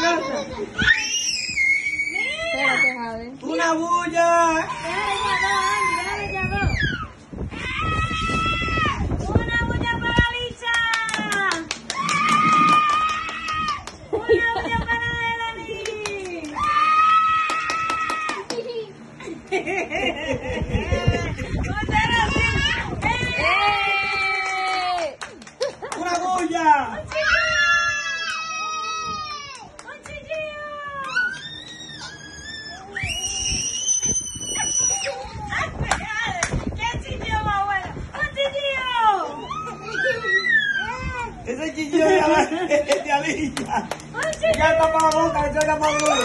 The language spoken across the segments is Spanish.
casa. Espérate, Jade. ¡Una bulla! Déjale ya dos. Una bulla para Licha. Una bulla para Elani. ¡Una bulla! ¡Un chillillo! ¡Qué chillillo más bueno! ¡Un chillillo! Ese chillillo de Alicia. ¡Un chillillo! Ya tapa la boca, que se oiga más duro.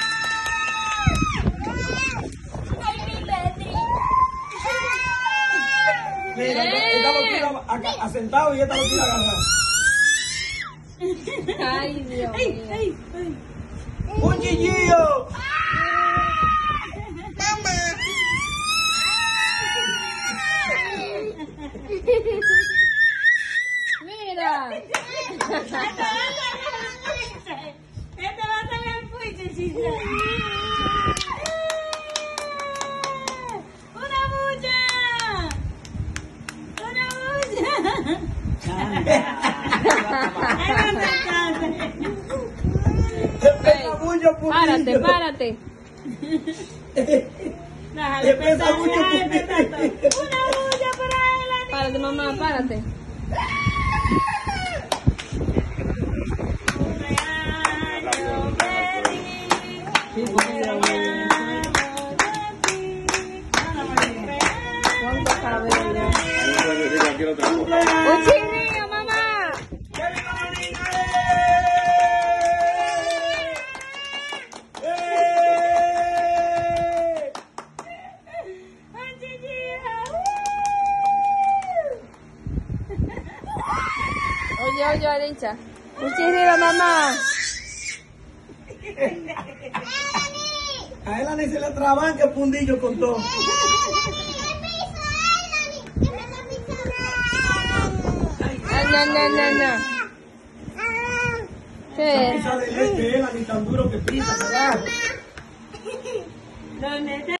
Mira, esta lo tira acá, asentado y esta lo tira agarrado. Ay, Dios mío. ¡Un chillillo! Mira. Este va a ser el fuiche, chiste. ¡Una bulla! ¡Una bulla! Pesa mucho, putillo. Párate, párate. Déjale Pesa mucho, putillo. putillo. ¡Una bulla para él! Párate, mamá, párate. ¿Cuánto cabello? ¡Un chirrillo, mamá! ¡Que viva la niña! ¡Eh! Oye, Alicia. Un chirrillo, mamá. A Elani se le traban que fundillo con todo. No. ¿Qué? Pisa de leche, Elani tan duro que pisa, ¿verdad? ¿Dónde está?